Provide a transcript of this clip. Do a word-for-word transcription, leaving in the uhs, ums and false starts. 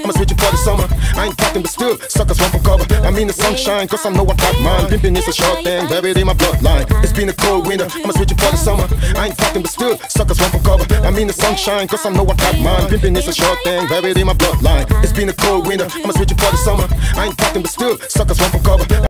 I'ma switch it for the summer. I ain't talking, but still, suckers run for cover. I mean the sunshine, cause I know I got mine. Pimpin' is a short thing, buried in my bloodline. It's been a cold winter, I'ma switch it for the summer. I ain't talking, but still, suckers run for cover. I mean the sunshine, cause I know I got mine. Pimpin' is a short thing, buried in my bloodline. It's been a cold winter, I'ma switch it for the summer. I ain't talking, but still, suckers run for cover.